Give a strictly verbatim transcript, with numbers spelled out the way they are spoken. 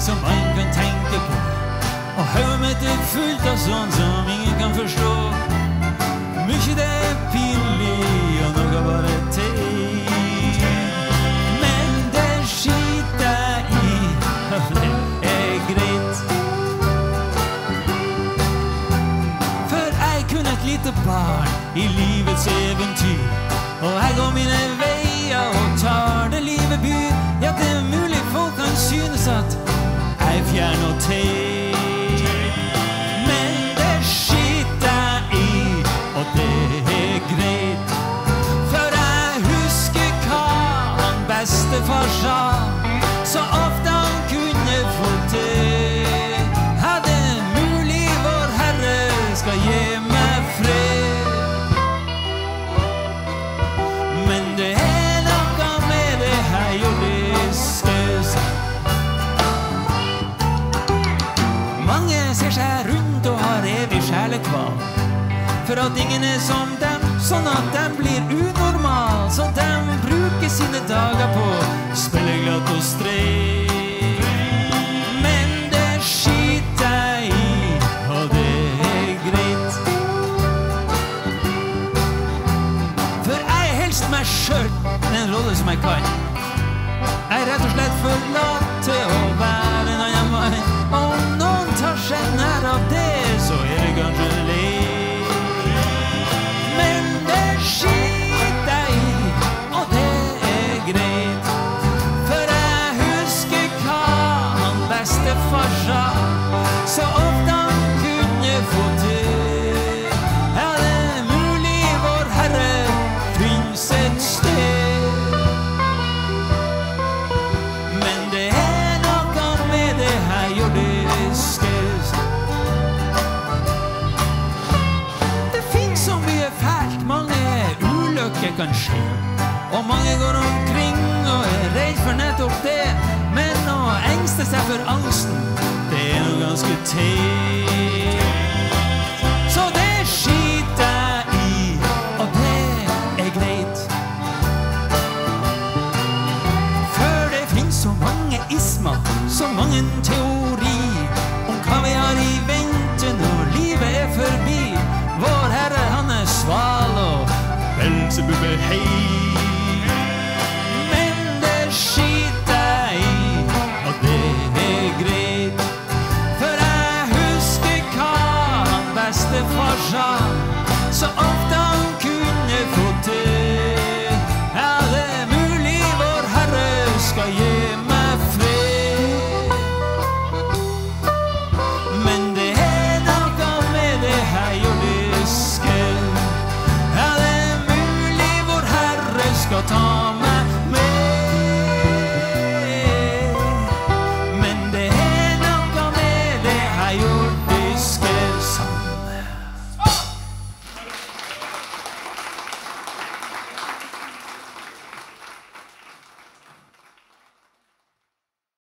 som man kan tenke på. Og hodet mitt er fullt av sånt som ingen kan forstå. Mykje det er pinlig, og noe bare til. Men det skiter jeg i, og det er greit. For jeg kun et lite barn i livets eventyr, og jeg går mine veier og tar det livet byr. Ja, det er mulig folk kan synes at jeg er fjern og teg, men det skiter jeg i, og det er greit. For jeg husker hva han bestefar sa, så ofte han kunne få til. Ja, det er mulig vår Herre skal gi meg fred, men det er noe med det her jordiske. Mange ser seg rundt og har evig kjærligkval, for at ingen er som dem, sånn at dem blir unormal. Så dem bruker sine dager på spille glatt og strek. Men det skiter jeg i, og det er greit. For jeg er helst meg selv, en rolle som jeg kan. Jeg er rett og slett for lat til å være en annen mann. Og noen tar seg nær av det, så er det kanskje lek. Men det skiter jeg i, og det er greit. For jeg husker hva han bestefar sa, så ofte han kunne få til. Ja, det er mulig vår Herre finnes et sted, men det er noe med det her jordiske. Det finnes så mye fælt, mange ulykker kan skje, og mange går omkring og er redd for nettopp det. Men å engste seg for angsten, det er noe ganske teit. Så det skiter jeg i, og det er greit. For det finnes så mange ismer, så mange teori om hva vi har i vente når livet er forbi. Vår Herre, han er sval og Belzebub er hei. Men det skiter jeg i, og det er greit. For jeg husker hva han bestefar sa, så ofte